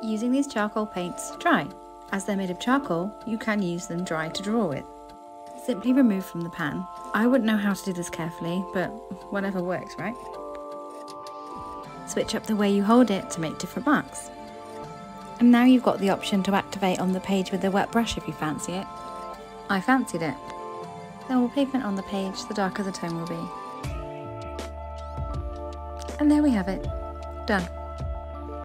Using these charcoal paints dry. As they're made of charcoal, you can use them dry to draw with. Simply remove from the pan. I wouldn't know how to do this carefully, but whatever works, right? Switch up the way you hold it to make different marks. And now you've got the option to activate on the page with a wet brush if you fancy it. I fancied it. The more pigment on the page, the darker the tone will be. And there we have it. Done.